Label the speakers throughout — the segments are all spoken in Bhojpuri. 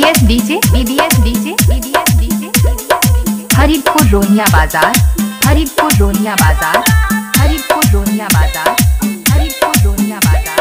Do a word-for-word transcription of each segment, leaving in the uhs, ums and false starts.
Speaker 1: BBS DJ BBS DJ BBS DJ Faridpur Roniya बाजार फरीदपुर रोनिया बाजार फरीदपुर रोनिया बाजार फरीदपुर रोनिया बाजार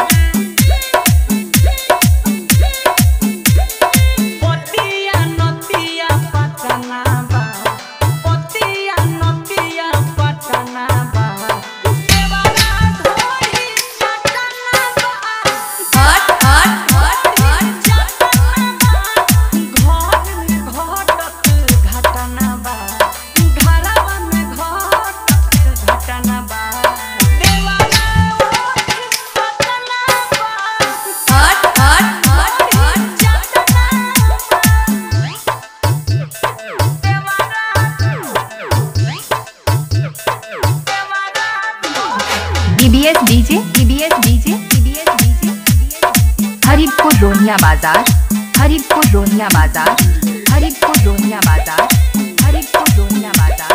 Speaker 1: BBS DJ BBS DJ BBS DJ Faridpur Roniya बाजार फरीदपुर रोनिया बाजार फरीदपुर रोनिया बाजार फरीदपुर रोनिया बाजार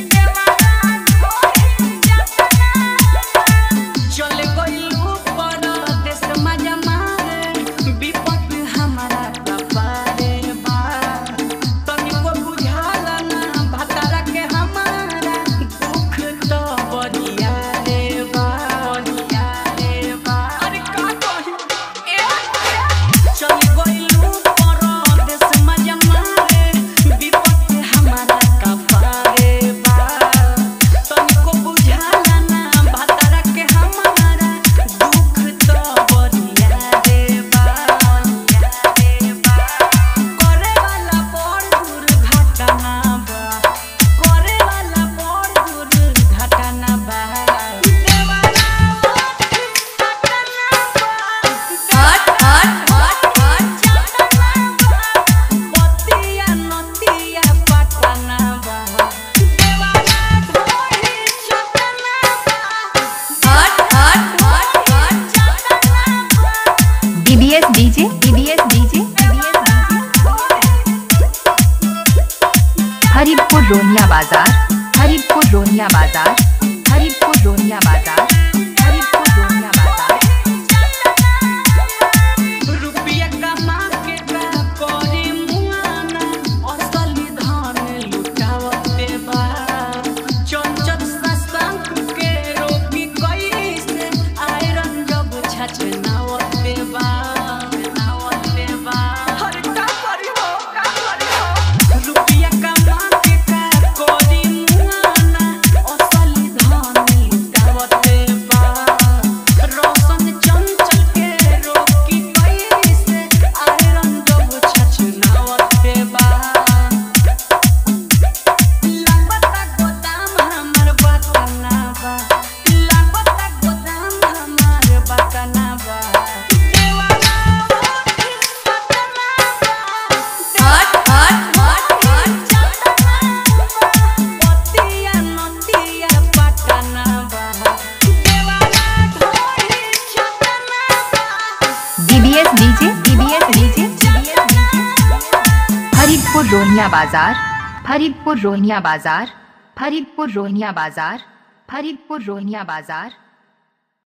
Speaker 1: BBS DJ BBS DJ Faridpur Roniya बाजार फरीदपुर रोनिया बाजार फरीदपुर रोनिया बाजार फरीदपुर रोनिया बाजार
Speaker 2: रुपया कमा के का कोरी मुआना असली धन लुटावते बा चंचल सस्तांक के रोकी कैसे आयरन जब छछनावते बा
Speaker 1: BBS DJ BBS DJ Faridpur Roniya बाजार फरीदपुर रोनिया बाजार फरीदपुर रोनिया बाजार फरीदपुर रोनिया बाजार